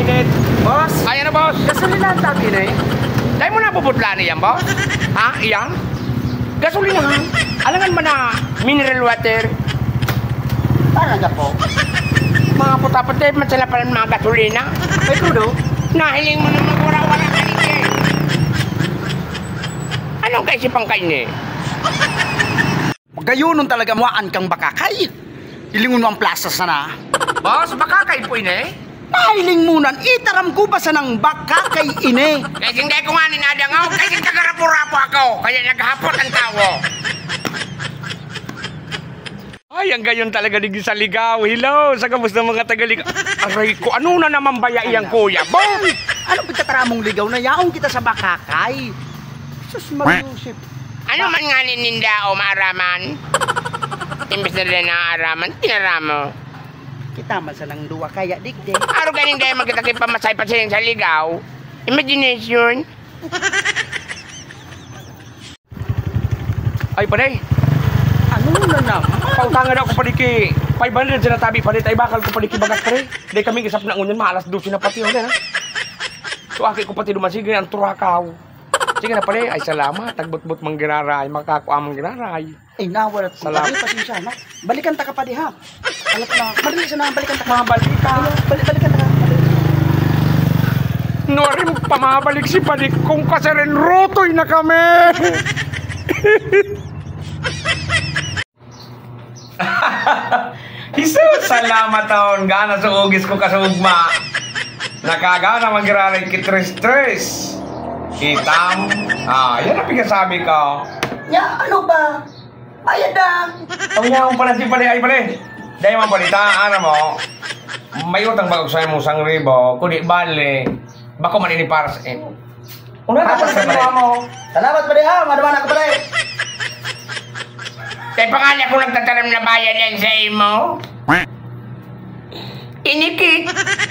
mainit. Boss? Ayan na, boss. Gasolina ang tagi na eh. Dahil mo na puputla niyan, boss? Ha? Iyan? Gasolina. Alangan mo na mineral water. Parang ka po. Mga puta-puti, matsala pa ng mga gasolina. May krudo? Nahiling mo na magwara-wara ka rin eh. Anong kaisipang kayo eh? Gayunon talaga muaan kang bakakay. Ilingon mo ang plaza sana. Boss, baka kayo po eh. Mahiling munan, itaram ko ba sa nang bakakay ine? Kasi hindi ko nga ninadangaw, kasi kagarapo-rapo ako. Kaya naghapot ang tao. Ay, ang gayon talaga di sa ligaw. Hello, sa kamusta mga tagaligaw? Aray ko, ano na naman baya iyang kuya? Boy! Ano pagkataramong ligaw na yaong kita sa bakakay? Sus Mariusip. Ano man nga nininda o maaraman? Imbes na rin na araman, tinaramo. Kita man sa nang duwa kaya digde. Araw ganing dahil magkita pamasay pa silang sa ligaw. Imagination. Ay, paday. Ano na naman? Pautangan ako paliki. 500 sa natabi palit. Ay, bakal ko paliki bagat pare. Dahil kami isap na ngunyan, maalas 12 na pati. Ha? So, aki ko pati dumasig ang turakaw. Sige na pare. Ay, salamat. Tagbot-bot mang ginaray. Makakuha mang ginaray. Ay, nawalat. Salamat. Pasensya na. Balikan ta ka pa di ha. Alam ko na. Madali sa na. Balikan ta ka. Mga balika. Balikan ta ka. Norim pamabalik si padik kung kasi rin rotoy na kami. Jesus, salamat taon. Gana sa ugis ko kasugma. Nakagana magiraray kitres-tres. Kitam. Yan ang pinasabi ko. Ya, ano ba? Bayad na. Ang yaong pala si pali. Ay pali. Dahil man palita, ano mo. May utang bagog sa'yo mo sang ribo. Kundi bali. Bako man ini para sa ito. Una tapos sa pali. Salamat pa di ha. Madaman ako pa di. Kaya pangalan ko nagtataram na bayan yan sa imo. Inikit.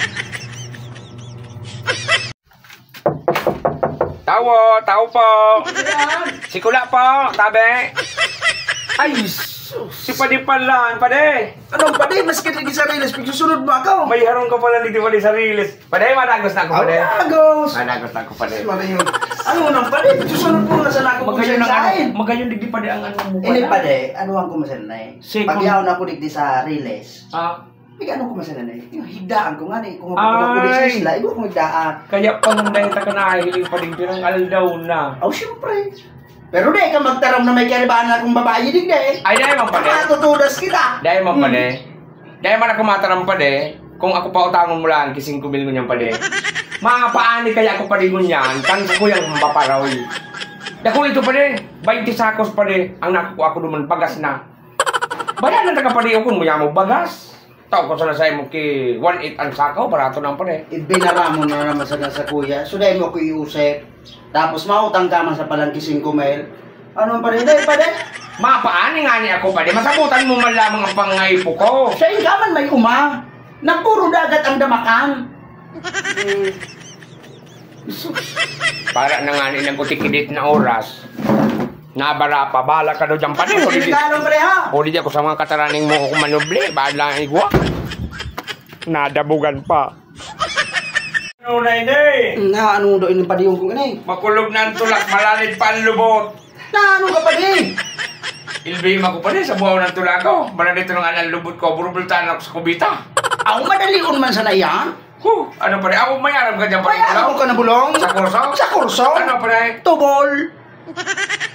Tao po. Sikula po, tabi. Ay, si Padi pala, Padi. Anong pa di? Maskit lagi sa riles. Pagsusunod mo ako. May harong ka pala dito Padi sa riles. Padi, madagos na ako, Padi. Agos. Madagos na ako, Padi. Ano nang pa di? Pagsusunod mo na sa nako kung saan. Magayon digdi Padi ang ano mo Ini pa di. Ano ang kumasan na eh? Pagyaw na ko digdi sa riles. Ano kumasan na eh? Higdaan ko nga eh. Kung mapapagod sa isla, iba kong higdaan. Kaya pa nang dahil ka nahihiling Padi, pirang aldaw na. Siyempre. Pero di ka magtaram na may karibaan na akong babae din eh. Ay, dahil mo Padi. Matutudas kita. Dahil mo Padi. Dahil man ako mataram Padi, kung ako pa utangon mo lang, kising kumil mo niyang Padi. Mga paani kaya ako Padi mo niyan, kan sa kuyang mapaparawi. Dako ito Padi, 20 sakos Padi, ang nakukuha ko naman bagas na. Bayan na taga Padi ako, muya mo bagas. Tao ko sana sa'yo mo ki 1.8 ang sakaw, barato nang Padi. Ibinara mo na naman sa kuya, so dahil mo ko iusip. Tapos mautang ka man sa palangkising kumel. Ano pa rin dahil pa din? Mapaani nga ni ako Padi, masabutan mo man lamang ang pangaypo ko. Sa ingaman may uma. Na puro dagat ang damakan. Para na nga nilang kutikidit na oras. Nabara pa, bala ka daw dyan Padi. Sinigalong pare ha. Huli di ako sa mga kataraning mo kung manuble, bahala ang igwa. Nadabugan pa. Ano na hindi? Na ano do ini pa di yung kung ini? Makulog na ang tulak, malalid pa ang lubot. Na ano ka pa di? Ilbihim ako pa rin sa buhaw ng tulak ko. Bala dito nung anang lubot ko, burubultaan ako sa kubita. Ako madalion man sana yan. Ano pa rin? Ako mayaram ka dyan pa rin. May ako ka na bulong? Sa kurso? Sa kurso? Ano pa rin? Tubol.